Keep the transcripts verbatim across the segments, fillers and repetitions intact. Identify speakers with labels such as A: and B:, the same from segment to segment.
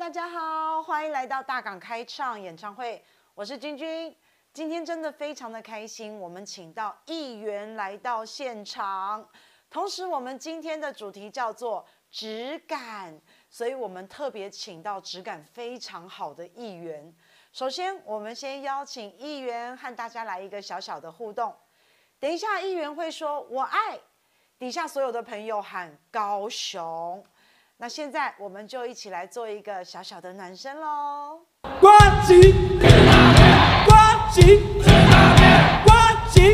A: 大家好，欢迎来到大港开唱演唱会，我是君君。今天真的非常的开心，我们请到议员来到现场，同时我们今天的主题叫做质感，所以我们特别请到质感非常好的议员。首先，我们先邀请议员和大家来一个小小的互动。等一下，议员会说“我爱”，底下所有的朋友喊“高雄”。那现在我们就一起来做一个小小的暖身喽。
B: 关起，关起，关起。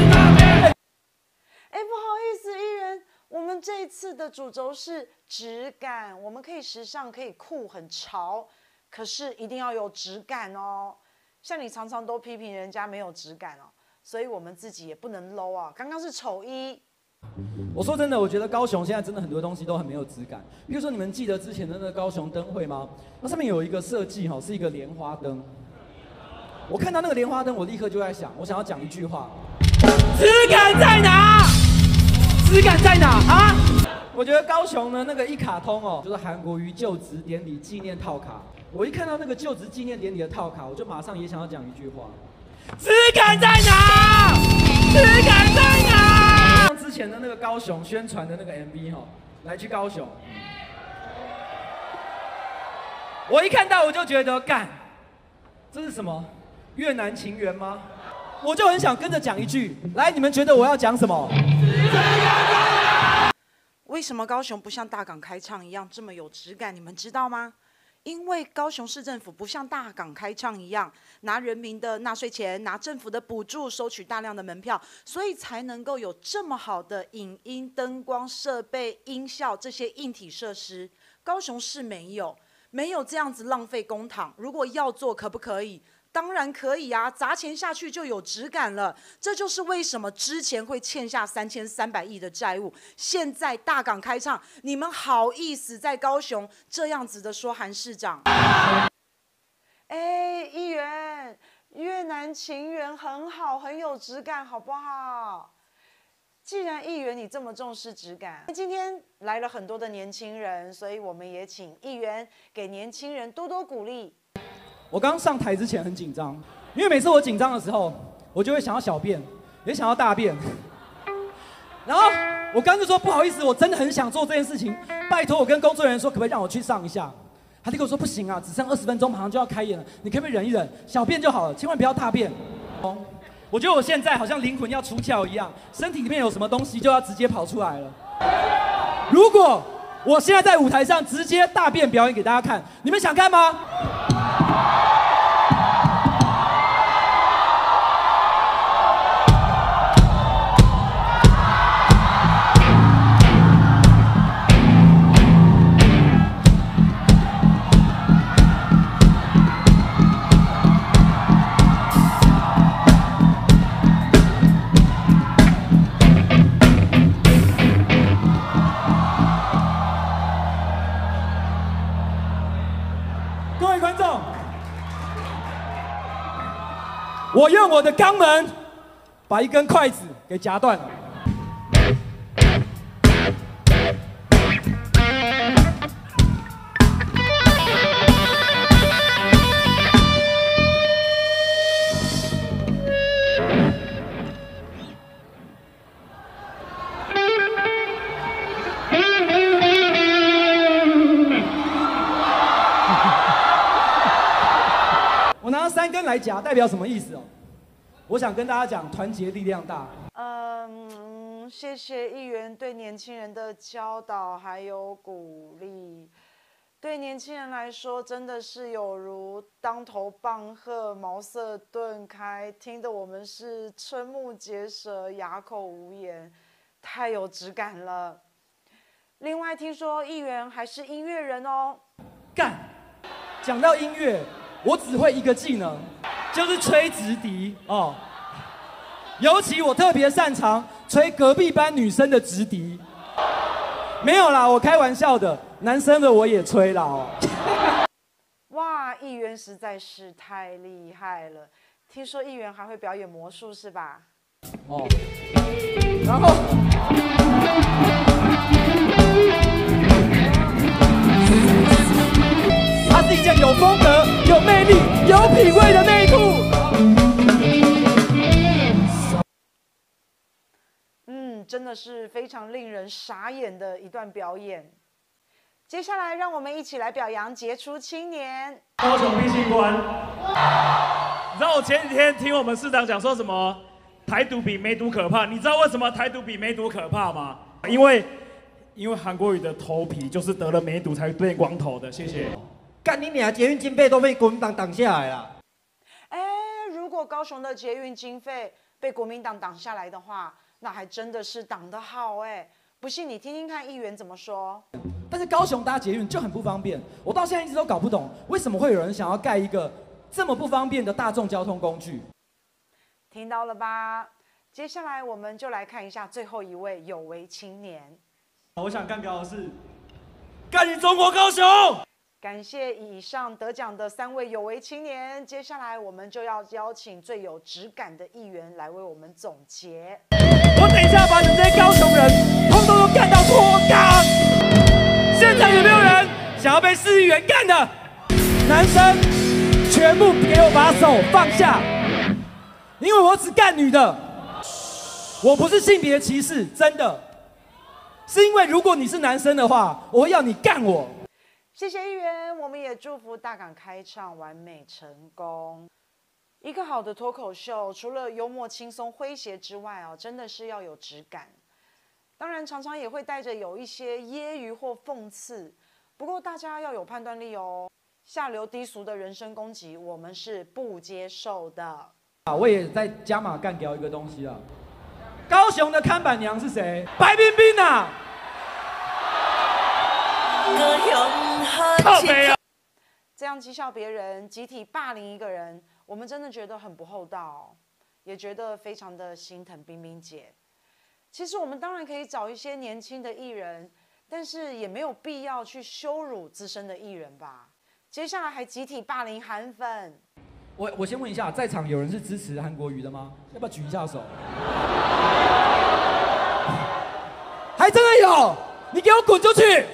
A: 哎，不好意思，议员，我们这一次的主轴是质感，我们可以时尚，可以酷，很潮，可是一定要有质感哦。像你常常都批评人家没有质感哦，所以我们自己也不能 low 啊。刚刚是丑一。
B: 我说真的，我觉得高雄现在真的很多东西都很没有质感。比如说，你们记得之前的那个高雄灯会吗？那上面有一个设计哈，是一个莲花灯。我看到那个莲花灯，我立刻就在想，我想要讲一句话：质感在哪？质感在哪啊？我觉得高雄呢，那个一卡通哦，就是韩国瑜就职典礼纪念套卡。我一看到那个就职纪念典礼的套卡，我就马上也想要讲一句话：质感在哪？质感在哪？之前的那个高雄宣传的那个 M V 哈，来去高雄，我一看到我就觉得干，这是什么越南情缘吗？我就很想跟着讲一句，来，你们觉得我要讲什么？
A: 为什么高雄不像大港开唱一样这么有质感？你们知道吗？因为高雄市政府不像大港开唱一样拿人民的纳税钱、拿政府的补助收取大量的门票，所以才能够有这么好的影音、灯光设备、音效这些硬体设施。高雄市没有，没有这样子浪费公帑。如果要做，可不可以？当然可以啊，砸钱下去就有质感了。这就是为什么之前会欠下三千三百亿的债务，现在大港开唱，你们好意思在高雄这样子的说韩市长？哎，议员，越南情缘很好，很有质感，好不好？既然议员你这么重视质感，今天来了很多的年轻人，所以我们也请议员给年轻人多多鼓励。
B: 我刚上台之前很紧张，因为每次我紧张的时候，我就会想要小便，也想要大便。然后我刚就说不好意思，我真的很想做这件事情，拜托我跟工作人员说，可不可以让我去上一下？他就跟我说不行啊，只剩二十分钟，马上就要开演了，你可不可以忍一忍，小便就好了，千万不要大便。我觉得我现在好像灵魂要出窍一样，身体里面有什么东西就要直接跑出来了。如果我现在在舞台上直接大便表演给大家看，你们想看吗？各位观众，我用我的肛门把一根筷子给夹断了。我拿三根来夹，代表什么意思哦？我想跟大家讲，团结力量大。
A: 嗯，谢谢议员对年轻人的教导还有鼓励。对年轻人来说，真的是有如当头棒喝、茅塞顿开，听得我们是瞠目结舌、哑口无言，太有质感了。另外，听说议员还是音乐人哦。
B: 干，讲到音乐。我只会一个技能，就是吹直笛哦。尤其我特别擅长吹隔壁班女生的直笛。没有啦，我开玩笑的，男生的我也吹啦哦。
A: 哇，议员实在是太厉害了！听说议员还会表演魔术是吧？
B: 哦，然后。他是风格、有魅力、有品味的内裤。
A: 嗯，真的是非常令人傻眼的一段表演。接下来，让我们一起来表扬杰出青年
C: 高雄毕信官。你知道我前几天听我们市长讲说什么？台独比梅毒可怕。你知道为什么台独比梅毒可怕吗？因为因为韩国瑜的头皮就是得了梅毒才变光头的。谢谢。
D: 干你娘！捷运经费都被国民党挡下来了。
A: 哎，如果高雄的捷运经费被国民党挡下来的话，那还真的是挡得好哎。不信你听听看议员怎么说。
B: 但是高雄搭捷运就很不方便，我到现在一直都搞不懂，为什么会有人想要盖一个这么不方便的大众交通工具？
A: 听到了吧？接下来我们就来看一下最后一位有为青年。
C: 我想干掉的是干你中国高雄！
A: 感谢以上得奖的三位有为青年，接下来我们就要邀请最有质感的议员来为我们总结。
B: 我等一下把你们这些高雄人通通都干到脱肛！现在有没有人想要被市议员干的？男生全部给我把手放下，因为我只干女的，我不是性别歧视，真的，是因为如果你是男生的话，我会要你干我。
A: 谢谢议员，我们也祝福大港开唱完美成功。一个好的脱口秀，除了幽默、轻松、诙谐之外啊，真的是要有质感。当然，常常也会带着有一些揶揄或讽刺，不过大家要有判断力哦。下流低俗的人身攻击，我们是不接受的。
B: 啊，我也在加码干掉一个东西啊。高雄的看板娘是谁？白冰冰啊！靠北啊！
A: 这样讥笑别人、集体霸凌一个人，我们真的觉得很不厚道，也觉得非常的心疼冰冰姐。其实我们当然可以找一些年轻的艺人，但是也没有必要去羞辱资深的艺人吧。接下来还集体霸凌韩粉。
B: 我我先问一下，在场有人是支持韩国瑜的吗？要不要举一下手？还真的有，你给我滚出去！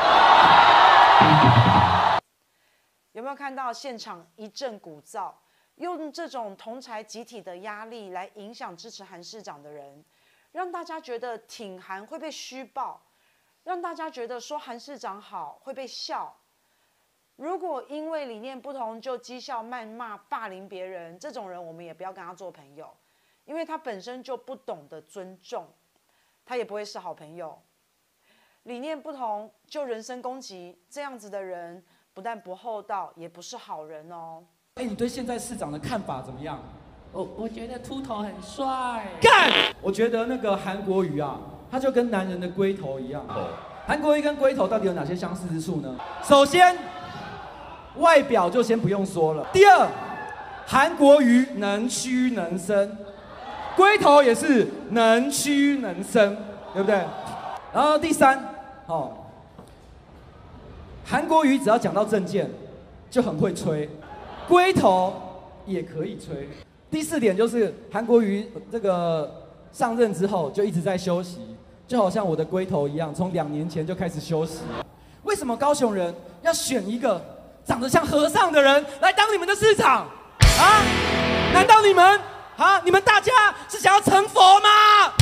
A: 有没有看到现场一阵鼓噪？用这种同侪集体的压力来影响支持韩市长的人，让大家觉得挺韩会被虚报，让大家觉得说韩市长好会被笑。如果因为理念不同就讥笑、谩骂、霸凌别人，这种人我们也不要跟他做朋友，因为他本身就不懂得尊重，他也不会是好朋友。理念不同就人身攻击，这样子的人不但不厚道，也不是好人哦。
B: 哎，你对现在市长的看法怎么样？
E: 我我觉得秃头很帅。
B: 干！我觉得那个韩国瑜啊，他就跟男人的龟头一样。韩国瑜跟龟头到底有哪些相似之处呢？首先，外表就先不用说了。第二，韩国瑜能屈能伸，龟头也是能屈能伸，对不对？然后第三，哦，韩国瑜只要讲到政见，就很会吹，龟头也可以吹。第四点就是韩国瑜这个上任之后就一直在休息，就好像我的龟头一样，从两年前就开始休息。为什么高雄人要选一个长得像和尚的人来当你们的市长啊？难道你们啊，你们大家是想要成佛吗？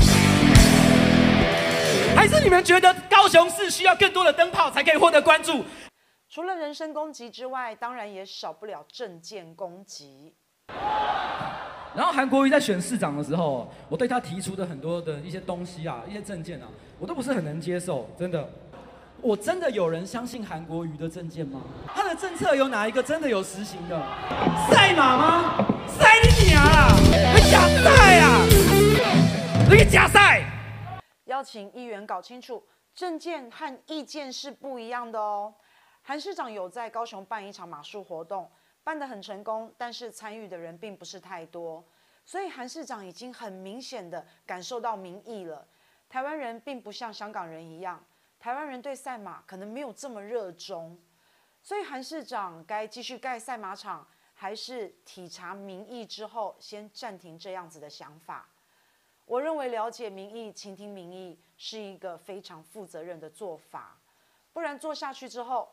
B: 还是你们觉得高雄市需要更多的灯泡才可以获得关注？
A: 除了人身攻击之外，当然也少不了政见攻击。
B: 然后韩国瑜在选市长的时候，我对他提出的很多的一些东西啊，一些政见啊，我都不是很能接受，真的。我真的有人相信韩国瑜的政见吗？他的政策有哪一个真的有实行的？赛马吗？赛你娘啊！你假赛啊！你个假赛！
A: 邀请议员搞清楚，政见和意见是不一样的哦。韩市长有在高雄办一场马术活动，办得很成功，但是参与的人并不是太多，所以韩市长已经很明显的感受到民意了。台湾人并不像香港人一样，台湾人对赛马可能没有这么热衷，所以韩市长该继续盖赛马场，还是体察民意之后先暂停这样子的想法？我认为了解民意、倾听民意是一个非常负责任的做法，不然做下去之后，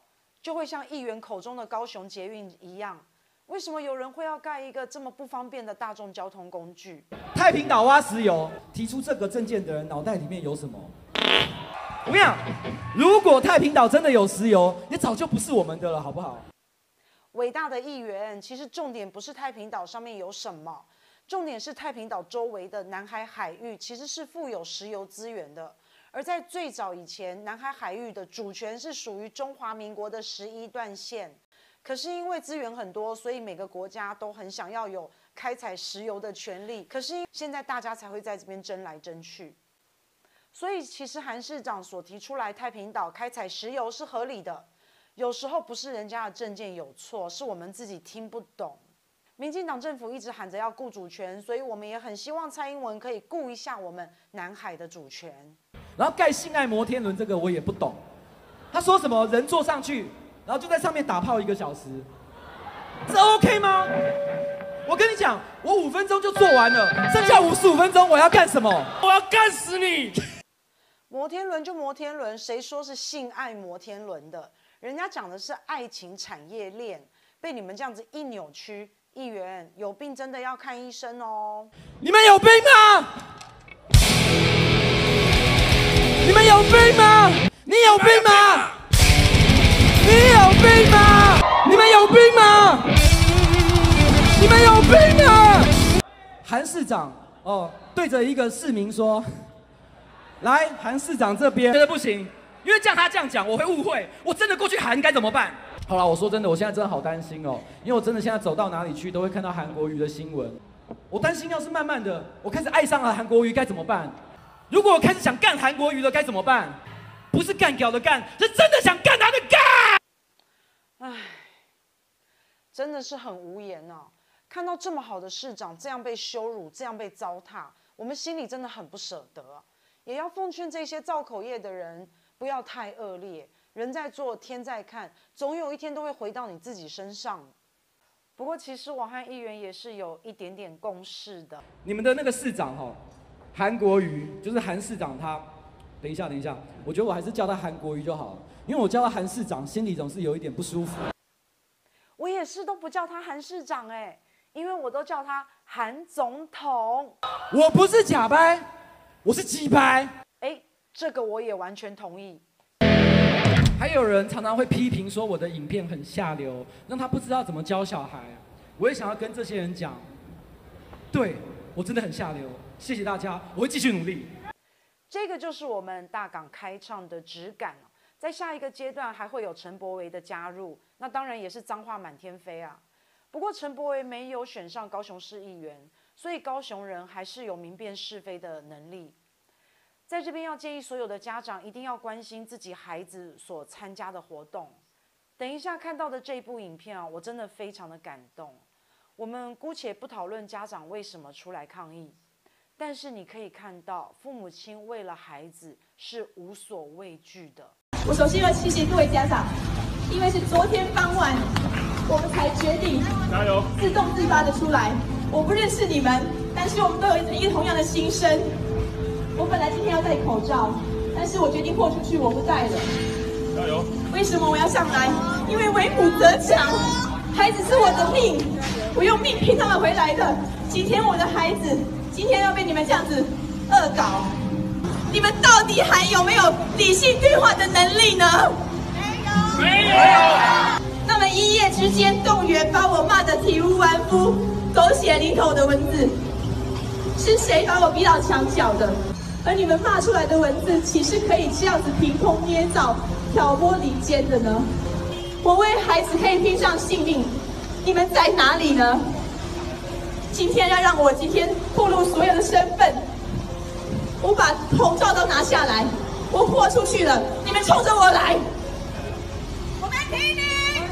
A: 就会像议员口中的高雄捷运一样。为什么有人会要盖一个这么不方便的大众交通工具？
B: 太平岛挖石油，提出这个政见的人脑袋里面有什么？我跟你讲，如果太平岛真的有石油，也早就不是我们的了，好不好？
A: 伟大的议员，其实重点不是太平岛上面有什么，重点是太平岛周围的南海海域其实是富有石油资源的。而在最早以前，南海海域的主权是属于中华民国的十一段线。可是因为资源很多，所以每个国家都很想要有开采石油的权利。可是现在大家才会在这边争来争去。所以其实韩市长所提出来太平岛开采石油是合理的。有时候不是人家的政见有错，是我们自己听不懂。民进党政府一直喊着要顾主权，所以我们也很希望蔡英文可以顾一下我们南海的主权。
B: 然后盖性爱摩天轮这个我也不懂，他说什么人坐上去，然后就在上面打炮一个小时，这 OK 吗？我跟你讲，我五分钟就做完了，剩下五十五分钟我要干什么？
C: 我要干死你！
A: 摩天轮就摩天轮，谁说是性爱摩天轮的？人家讲的是爱情产业链，被你们这样子一扭曲，议员有病真的要看医生哦。
B: 你们有病吗？你们有病吗？你有病吗？你有病吗？你们有病吗？你们有病啊！韩市长哦，对着一个市民说：“来，韩市长这边。”觉得不行，因为这样他这样讲，我会误会。我真的过去韩该怎么办？好了，我说真的，我现在真的好担心哦，因为我真的现在走到哪里去都会看到韩国瑜的新闻。我担心，要是慢慢的我开始爱上了韩国瑜该怎么办？如果我开始想干韩国瑜了该怎么办？不是干屌的干，是真的想干他的干。
A: 唉，真的是很无言哦。看到这么好的市长这样被羞辱，这样被糟蹋，我们心里真的很不舍得。也要奉劝这些造口业的人，不要太恶劣。人在做，天在看，总有一天都会回到你自己身上。不过，其实我和议员也是有一点点共识的。
B: 你们的那个市长哈、哦，韩国瑜就是韩市长他，等一下等一下，我觉得我还是叫他韩国瑜就好了，因为我叫他韩市长，心里总是有一点不舒服。
A: 我也是都不叫他韩市长哎，因为我都叫他韩总统。
B: 我不是假掰，我是鸡掰。
A: 哎，这个我也完全同意。
B: 还有人常常会批评说我的影片很下流，让他不知道怎么教小孩。我也想要跟这些人讲，对我真的很下流，谢谢大家，我会继续努力。
A: 这个就是我们大港开唱的质感，在下一个阶段还会有陈柏惟的加入，那当然也是脏话满天飞啊。不过陈柏惟没有选上高雄市议员，所以高雄人还是有明辨是非的能力。在这边要建议所有的家长一定要关心自己孩子所参加的活动。等一下看到的这部影片啊，我真的非常的感动。我们姑且不讨论家长为什么出来抗议，但是你可以看到父母亲为了孩子是无所畏惧的。
F: 我首先要谢谢各位家长，因为是昨天傍晚我们才决定
C: 加油
F: 自动自发的出来。我不认识你们，但是我们都有一个同样的心声。我本来今天要戴口罩，但是我决定豁出去，我不戴了。
C: 加油！
F: 为什么我要上来？因为为母则强，孩子是我的命，我用命拼他们回来的。今天我的孩子，今天要被你们这样子恶搞，你们到底还有没有理性对话的能力呢？没有，没有。那么一夜之间动员把我骂得体无完肤、狗血淋头的文字，是谁把我逼到墙角的？而你们骂出来的文字，岂是可以这样子凭空捏造、挑拨离间的呢？我为孩子可以拼上性命，你们在哪里呢？今天要让我今天暴露所有的身份，我把口罩都拿下来，我豁出去了，你们冲着我来，我们挺你！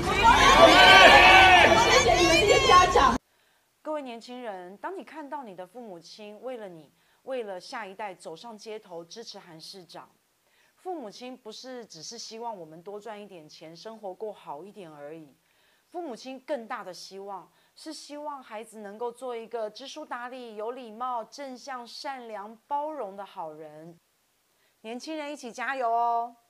F: 谢谢你们这些家长。
A: 各位年轻人，当你看到你的父母亲为了你，为了下一代走上街头支持韩市长，父母亲不是只是希望我们多赚一点钱，生活过好一点而已。父母亲更大的希望是希望孩子能够做一个知书达理、有礼貌、正向、善良、包容的好人。年轻人一起加油哦！